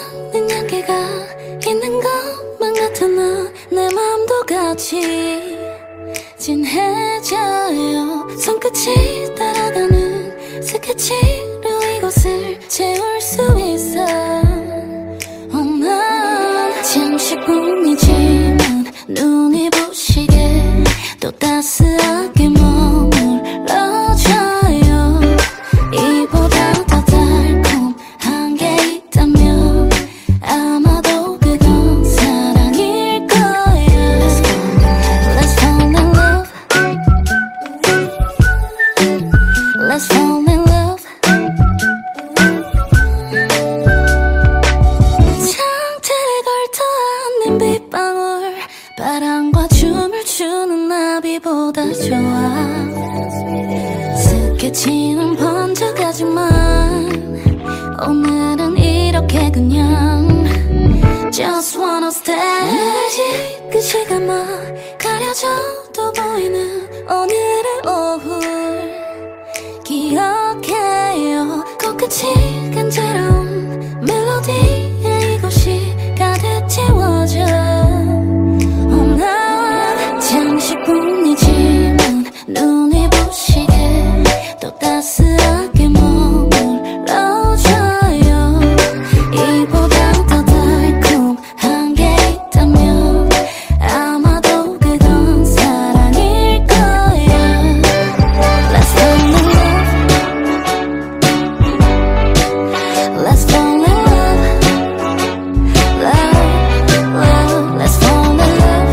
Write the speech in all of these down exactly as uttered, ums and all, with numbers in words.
많은 향기가 있는 것만 같은 너 내 맘도 같이 진해져요. 손끝이 따라가는 스케치로 이곳을 채울 수 있어. oh, 난 잠시뿐이지만 눈이 부시게 또 따스하게 머물러줘요. 이보다 더 달콤한 게 있다면 아마도 그건 사랑일 거야. Let's fall in love. Let's fall in love. 창틀에 걸터앉는 빗방울 바람과 춤을 추는 나비보다 좋아. 스케치는 번져가지만 오늘은 이렇게 그냥 Just wanna stay. 그 시간만 가려져도 보이는 오늘의 오후 기억해요. 코끝이 간절한 멜로디에 이곳이 가득 채워져. oh, 난 잠시뿐이지만 눈이 부시게 또 따스하게 머물러줘요. 이보다 더 달콤한 게 있다면 아마도 그건 사랑일 거야. Let's fall in love. Let's fall in love. Love, love. Let's fall in love.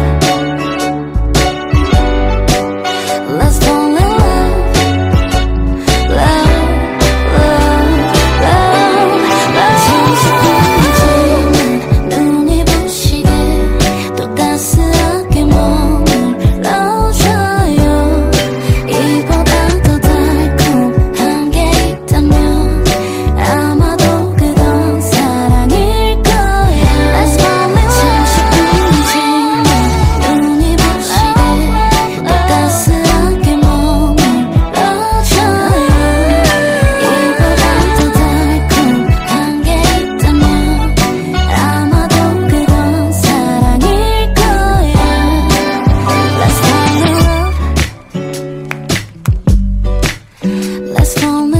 Let's fall in love. Love, love, love, love. 잠시뿐이지만 눈이 부시게 또 따스하게 머물러줘요. 이보다 더 달콤한 게 있다면 아마도 그건 사랑일 거야. Let's fall in love. 잠시뿐이지만 눈이 부시게 또 따스하게 머물러줘요. 이보다 더 달콤한 게 있다면 아마도 그건 사랑일 거야. Let's fall in love. Let's fall